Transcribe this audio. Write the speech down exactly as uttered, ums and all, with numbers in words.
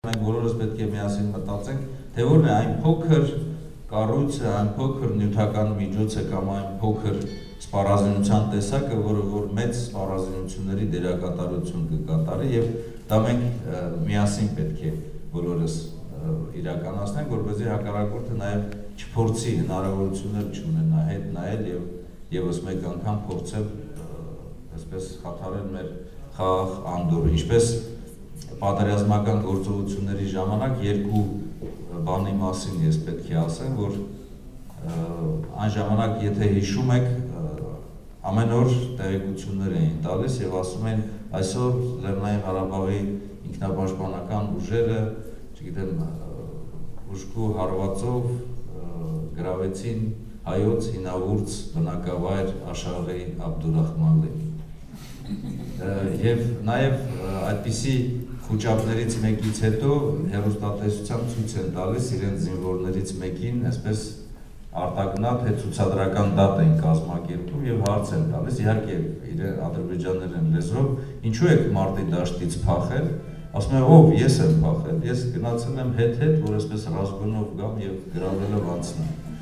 Մենք բոլորս պետք է միասին մտածենք, թե որն է այն փոքր կառույցը, այն փոքր նյութական միջոցը կամ այն փոքր սպառազինության տեսակը, որը որ մեծ սպառազինությունների դերակատարություն կկատարի եւ դա մենք միասին պետք է բոլորս իրականացնենք, որպեսզի հակառակորդը նաեւ չփորձի հնարավորություններ չունենա հետ նայել եւ եւս մեկ անգամ փորձել այսպես խաթարել մեր խաղաղ անդորրը, ինչպես պատերազմական գործողությունների ժամանակ երկու բանի մասին ես պետք է ասեմ, որ այն ժամանակ եթե հիշում եք ամեն օր տեղեկություններ էին տալիս եւ ասում են այսօր Լեռնային Ղարաբաղի ինքնապաշտպանական ուժերը, չգիտեմ, ուժգու հարվածով գրավեցին հայոց հինավուրց բնակավայր Աշաղի Աբդուրախմանլին։ Եվ նաև այդպիսի խուճապներից մեկից հետո հեռուստատեսությամբ ցույց են տալիս իրենց զինվորներից մեկին, այսպես արտագնաց թե ցուցադրական դատ են կազմակերպում եւ հարց են տալիս, իհարկե իրեն ադրբեջաներեն լեզվով, ինչու եք մարտի դաշտից փախել, ասում են ով, ես եմ փախել, ես գնացել եմ հետ-հետ, որ այսպես ռազմոնով գամ եւ գրավելով անցնեմ։